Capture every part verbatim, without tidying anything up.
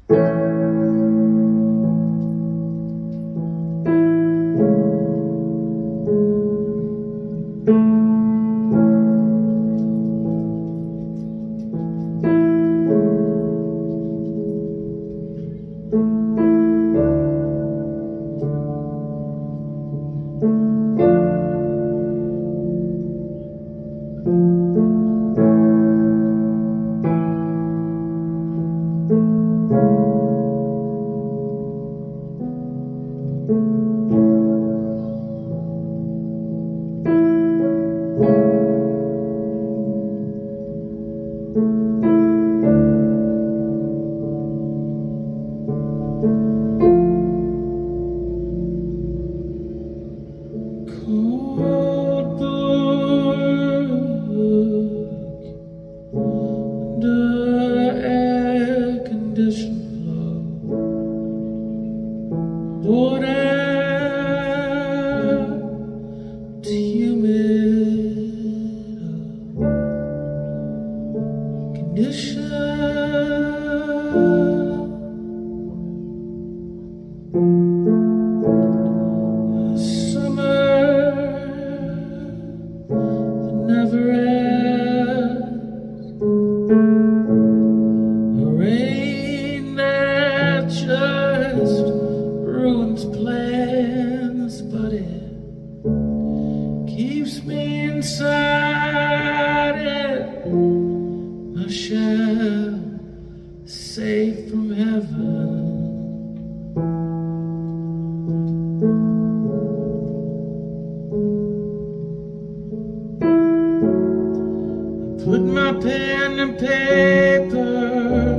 Put my pen and paper,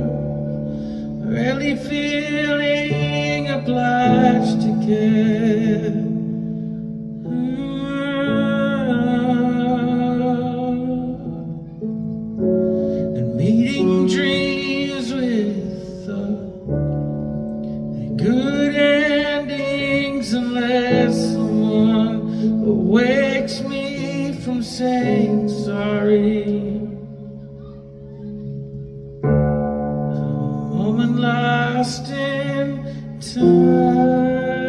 really feeling obliged to care. And meeting dreams with uh, good endings, unless someone awakes me from saying sorry. Lost in time.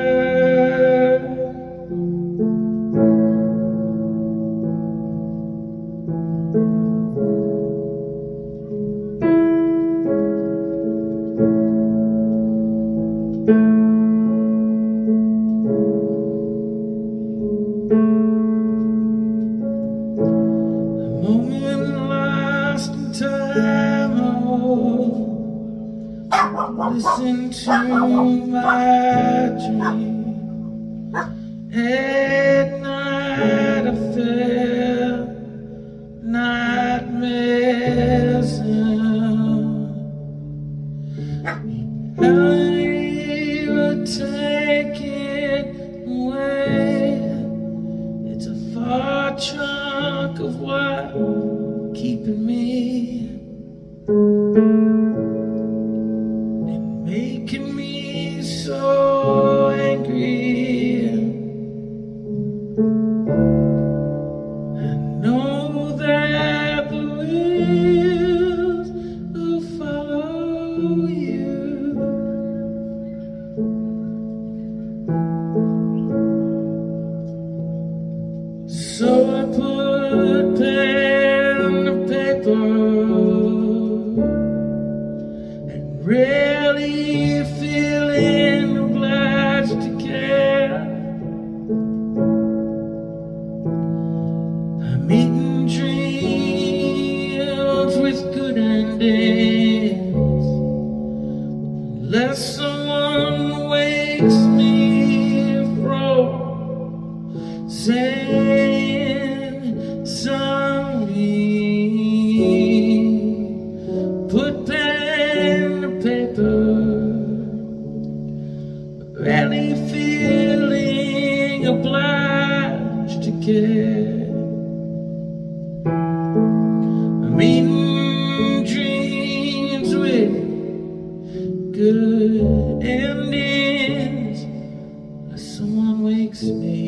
A moment lost in time. Oh, listen to my dream. At night I felt nightmares. How you would take it away. It's a far chunk of what keeping me, making me so angry. I know that the wheels will follow you. So I put pen to paper and really feeling obliged to care. I'm eating dreams with good endings, unless someone wakes me from saying sorry. Put pen to paper, really feeling obliged to care. I'm eating dreams with good endings, unless someone wakes me